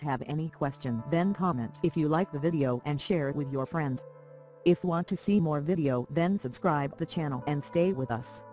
have any question, then comment if you like the video and share it with your friend. If want to see more video, then subscribe the channel and stay with us.